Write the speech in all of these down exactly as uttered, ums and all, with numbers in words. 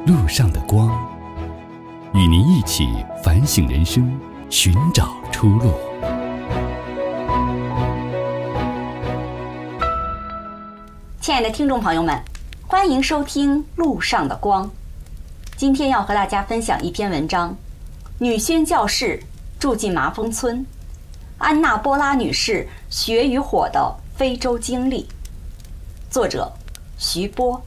路上的光，与您一起反省人生，寻找出路。 亲爱的听众朋友们，欢迎收听《路上的光》。今天要和大家分享一篇文章：女宣教士住进麻风村，安娜波拉女士血与火的非洲经历。作者徐波。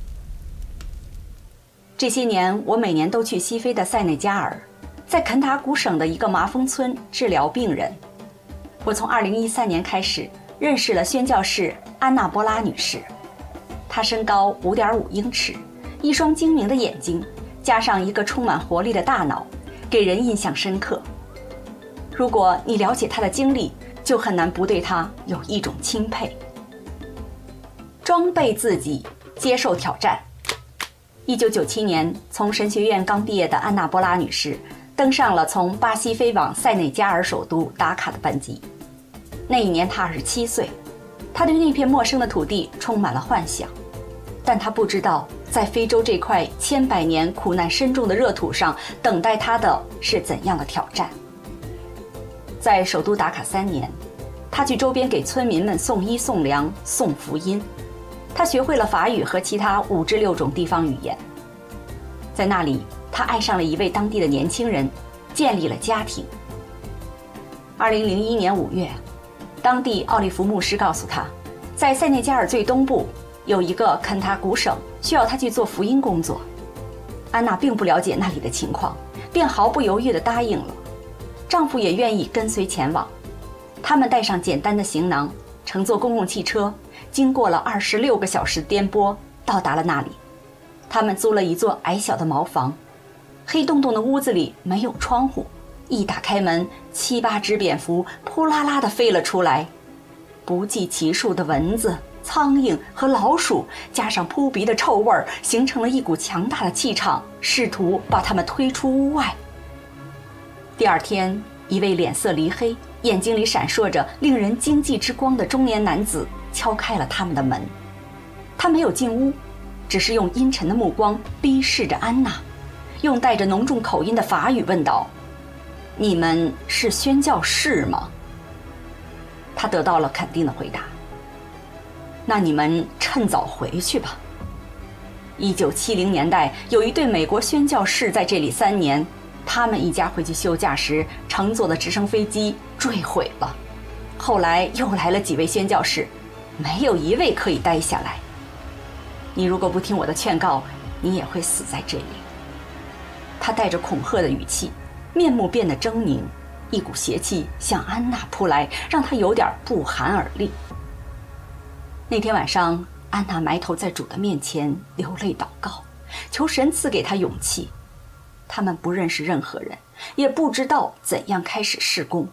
这些年，我每年都去西非的塞内加尔，在肯塔古省的一个麻风村治疗病人。我从二零一三年开始认识了宣教士安娜波拉女士。她身高五点五英尺，一双精明的眼睛，加上一个充满活力的大脑，给人印象深刻。如果你了解她的经历，就很难不对她有一种钦佩。装备自己，接受挑战。一九九七年，从神学院刚毕业的安娜波拉女士登上了从巴西飞往塞内加尔首都达卡的班机。那一年她二十七岁，她对那片陌生的土地充满了幻想，但她不知道，在非洲这块千百年苦难深重的热土上，等待她的是怎样的挑战。在首都达卡三年，她去周边给村民们送衣送粮送福音。她学会了法语和其他五至六种地方语言。在那里，她爱上了一位当地的年轻人，建立了家庭。二零零一年五月，当地奥利弗牧师告诉她，在塞内加尔最东部有一个肯塔古省，需要她去做福音工作。安娜并不了解那里的情况，便毫不犹豫地答应了。丈夫也愿意跟随前往。他们带上简单的行囊，乘坐公共汽车，经过了二十六个小时颠簸，到达了那里。他们租了一座矮小的茅房，黑洞洞的屋子里没有窗户，一打开门，七八只蝙蝠扑啦啦地飞了出来，不计其数的蚊子、苍蝇和老鼠，加上扑鼻的臭味儿，形成了一股强大的气场，试图把它们推出屋外。第二天，一位脸色黧黑，眼睛里闪烁着令人惊悸之光的中年男子敲开了他们的门。他没有进屋，只是用阴沉的目光逼视着安娜，用带着浓重口音的法语问道：“你们是宣教士吗？”他得到了肯定的回答。那你们趁早回去吧。一九七零年代，有一对美国宣教士在这里三年，他们一家回去休假时乘坐的直升飞机坠毁了。后来又来了几位宣教士，没有一位可以待下来。你如果不听我的劝告，你也会死在这里。他带着恐吓的语气，面目变得狰狞，一股邪气向安娜扑来，让她有点不寒而栗。那天晚上，安娜埋头在主的面前流泪祷告，求神赐给她勇气。他们不认识任何人，也不知道怎样开始事工。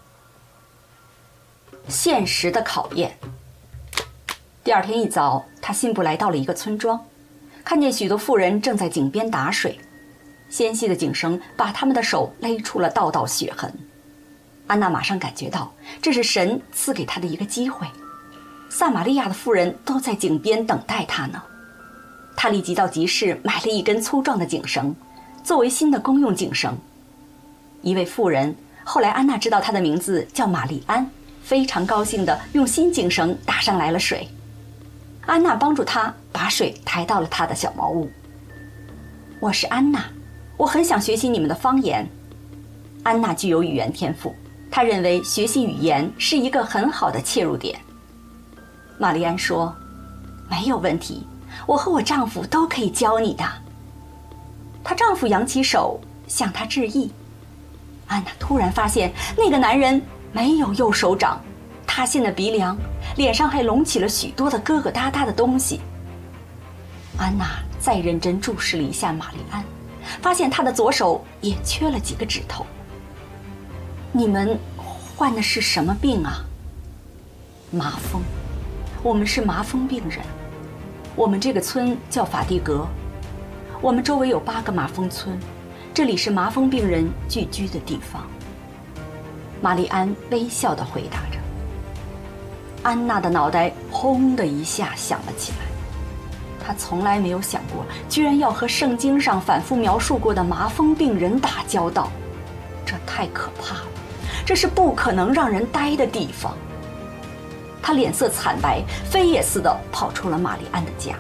现实的考验。第二天一早，他信步来到了一个村庄，看见许多妇人正在井边打水，纤细的井绳把他们的手勒出了道道血痕。安娜马上感觉到这是神赐给她的一个机会。撒玛利亚的妇人都在井边等待她呢。她立即到集市买了一根粗壮的井绳，作为新的公用井绳。一位妇人，后来安娜知道她的名字叫玛丽安，非常高兴地用新井绳打上来了水。安娜帮助她把水抬到了她的小茅屋。我是安娜，我很想学习你们的方言。安娜具有语言天赋，她认为学习语言是一个很好的切入点。玛丽安说：“没有问题，我和我丈夫都可以教你的。”她丈夫扬起手向她致意。安娜突然发现那个男人没有右手掌，塌陷的鼻梁，脸上还隆起了许多的疙疙瘩瘩的东西。安娜再认真注视了一下玛丽安，发现她的左手也缺了几个指头。你们患的是什么病啊？麻风。我们是麻风病人。我们这个村叫法蒂格，我们周围有八个麻风村，这里是麻风病人聚居的地方。玛丽安微笑地回答着。安娜的脑袋轰的一下响了起来，她他从来没有想过，居然要和圣经上反复描述过的麻风病人打交道，这太可怕了，这是不可能让人待的地方。他脸色惨白，飞也似的跑出了玛丽安的家。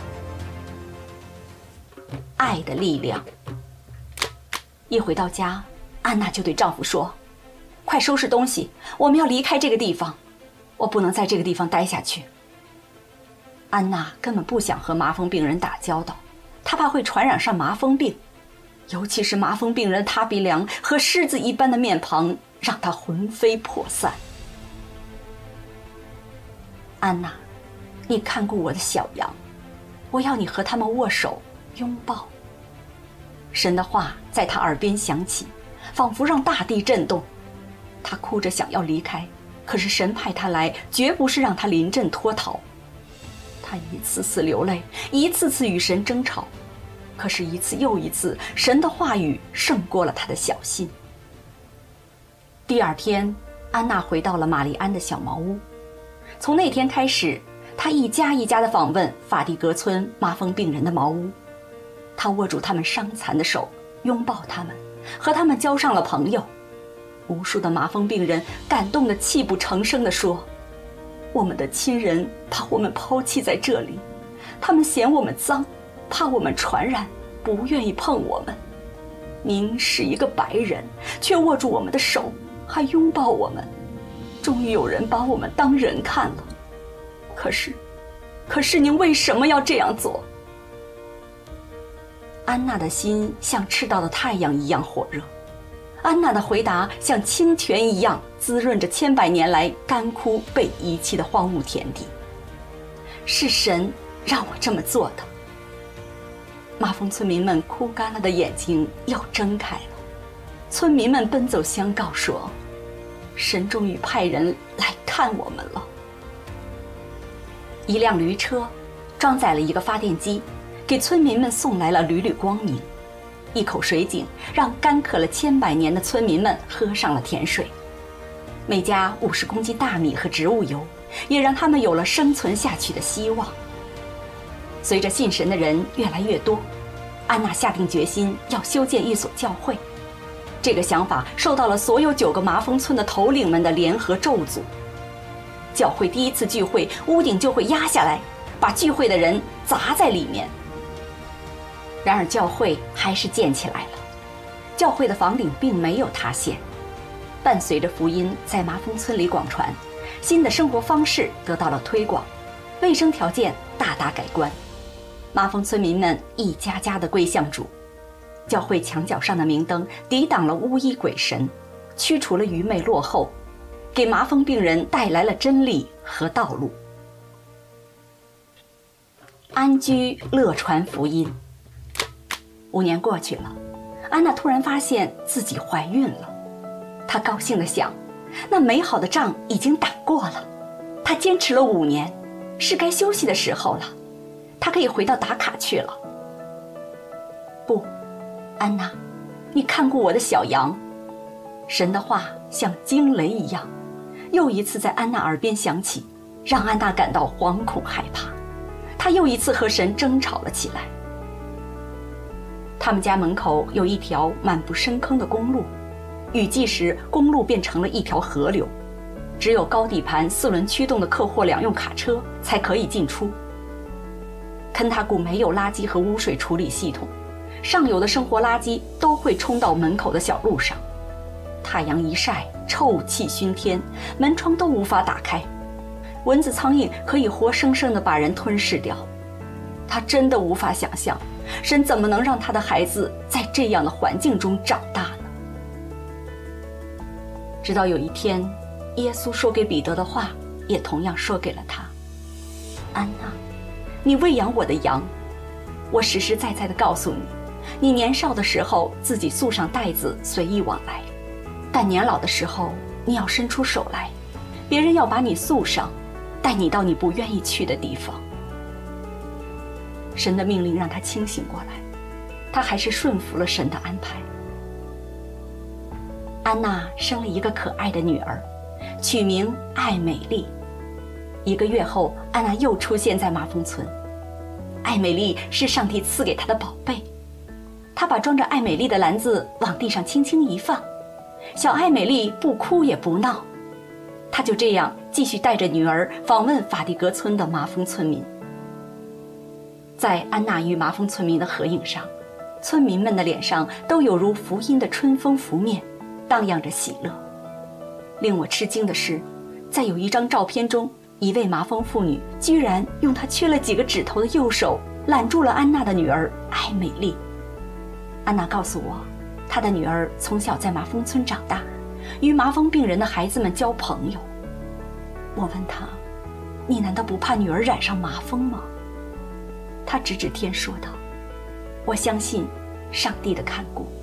爱的力量。一回到家，安娜就对丈夫说：“快收拾东西，我们要离开这个地方，我不能在这个地方待下去。”安娜根本不想和麻风病人打交道，她怕会传染上麻风病，尤其是麻风病人塌鼻梁和狮子一般的面庞，让她魂飞魄散。安娜，你看顾我的小羊，我要你和他们握手拥抱。神的话在她耳边响起，仿佛让大地震动。她哭着想要离开，可是神派她来，绝不是让她临阵脱逃。她一次次流泪，一次次与神争吵，可是一次又一次，神的话语胜过了她的小心。第二天，安娜回到了玛丽安的小茅屋。从那天开始，她一家一家地访问法蒂格村麻风病人的茅屋。她握住他们伤残的手，拥抱他们，和他们交上了朋友。无数的麻风病人感动得泣不成声地说：“我们的亲人把我们抛弃在这里，他们嫌我们脏，怕我们传染，不愿意碰我们。您是一个白人，却握住我们的手，还拥抱我们。终于有人把我们当人看了。可是，可是您为什么要这样做？”安娜的心像赤道的太阳一样火热，安娜的回答像清泉一样滋润着千百年来干枯被遗弃的荒芜田地。是神让我这么做的。麻风村民们哭干了的眼睛又睁开了，村民们奔走相告说：“神终于派人来看我们了。”一辆驴车装载了一个发电机，给村民们送来了缕缕光明。一口水井让干渴了千百年的村民们喝上了甜水。每家五十公斤大米和植物油，也让他们有了生存下去的希望。随着信神的人越来越多，安娜下定决心要修建一所教会。这个想法受到了所有九个麻风村的头领们的联合咒诅。教会第一次聚会，屋顶就会压下来，把聚会的人砸在里面。然而教会还是建起来了，教会的房顶并没有塌陷。伴随着福音在麻风村里广传，新的生活方式得到了推广，卫生条件大大改观，麻风村民们一家家的归向主。教会墙角上的明灯抵挡了巫医鬼神，驱除了愚昧落后，给麻风病人带来了真理和道路。安居乐传福音。五年过去了，安娜突然发现自己怀孕了。她高兴地想，那美好的仗已经打过了。她坚持了五年，是该休息的时候了。她可以回到达卡去了。不，安娜，你看顾我的小羊。神的话像惊雷一样，又一次在安娜耳边响起，让安娜感到惶恐害怕。她又一次和神争吵了起来。他们家门口有一条满布深坑的公路，雨季时公路变成了一条河流，只有高底盘四轮驱动的客货两用卡车才可以进出。肯塔谷没有垃圾和污水处理系统，上游的生活垃圾都会冲到门口的小路上。太阳一晒，臭气熏天，门窗都无法打开，蚊子苍蝇可以活生生地把人吞噬掉。他真的无法想象，神怎么能让他的孩子在这样的环境中长大呢？直到有一天，耶稣说给彼得的话，也同样说给了他：安娜，你喂养我的羊。我实实在在地告诉你，你年少的时候自己束上带子随意往来，但年老的时候你要伸出手来，别人要把你束上，带你到你不愿意去的地方。神的命令让他清醒过来，他还是顺服了神的安排。安娜生了一个可爱的女儿，取名艾美丽。一个月后，安娜又出现在麻风村。 艾美丽是上帝赐给她的宝贝。他把装着艾美丽的篮子往地上轻轻一放，小艾美丽不哭也不闹。他就这样继续带着女儿访问法蒂格村的麻风村民。在安娜与麻风村民的合影上，村民们的脸上都有如福音的春风拂面，荡漾着喜乐。令我吃惊的是，在有一张照片中，一位麻风妇女居然用她缺了几个指头的右手揽住了安娜的女儿艾美丽。安娜告诉我，她的女儿从小在麻风村长大，与麻风病人的孩子们交朋友。我问她，你难道不怕女儿染上麻风吗？她指指天说道，我相信上帝的看顾。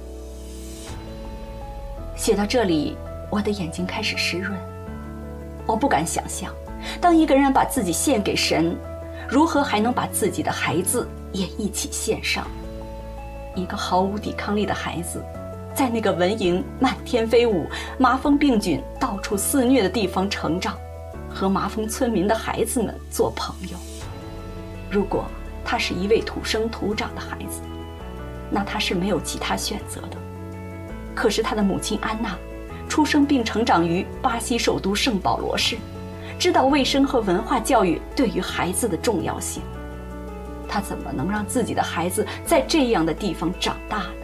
写到这里，我的眼睛开始湿润。我不敢想象，当一个人把自己献给神，如何还能把自己的孩子也一起献上？一个毫无抵抗力的孩子，在那个蚊蝇漫天飞舞、麻风病菌到处肆虐的地方成长，和麻风村民的孩子们做朋友。如果他是一位土生土长的孩子，那他是没有其他选择的。可是他的母亲安娜，出生并成长于巴西首都圣保罗市，知道卫生和文化教育对于孩子的重要性。他怎么能让自己的孩子在这样的地方长大呢？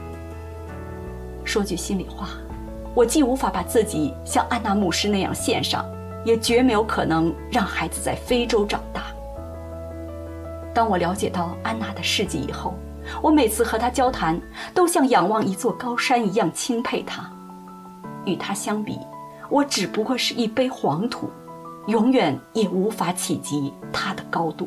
说句心里话，我既无法把自己像安娜牧师那样献上，也绝没有可能让孩子在非洲长大。当我了解到安娜的事迹以后，我每次和她交谈，都像仰望一座高山一样钦佩她。与她相比，我只不过是一杯黄土，永远也无法企及她的高度。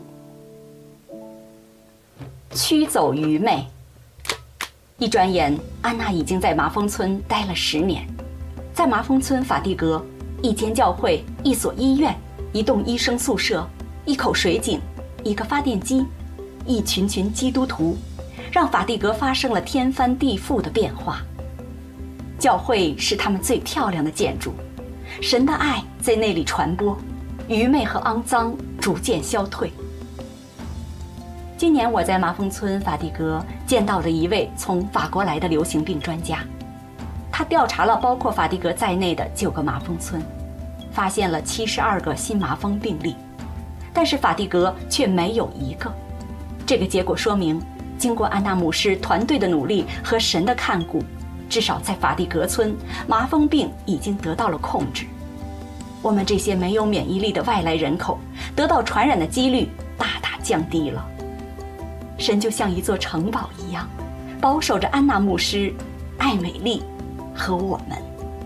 驱走愚昧。一转眼，安娜已经在麻风村待了十年。在麻风村法蒂格，一间教会、一所医院、一栋医生宿舍、一口水井、一个发电机、一群群基督徒，让法蒂格发生了天翻地覆的变化。教会是他们最漂亮的建筑，神的爱在那里传播，愚昧和肮脏逐渐消退。今年我在麻风村法蒂格见到了一位从法国来的流行病专家，他调查了包括法蒂格在内的九个麻风村，发现了七十二个新麻风病例，但是法蒂格却没有一个。这个结果说明，经过安娜牧师团队的努力和神的看顾，至少在法蒂格村，麻风病已经得到了控制。我们这些没有免疫力的外来人口得到传染的几率大大降低了。神就像一座城堡一样，保守着安娜牧师、艾美丽和我们。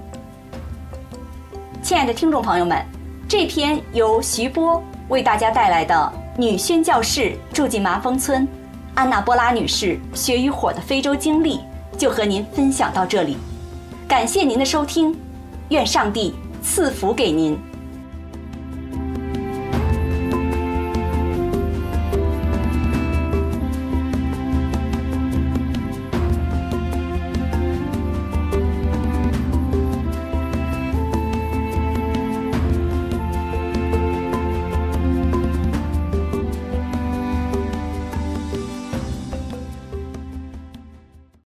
亲爱的听众朋友们，这篇由徐波为大家带来的女宣教士住进麻风村，安娜波拉女士血与火的非洲经历就和您分享到这里。感谢您的收听，愿上帝赐福给您。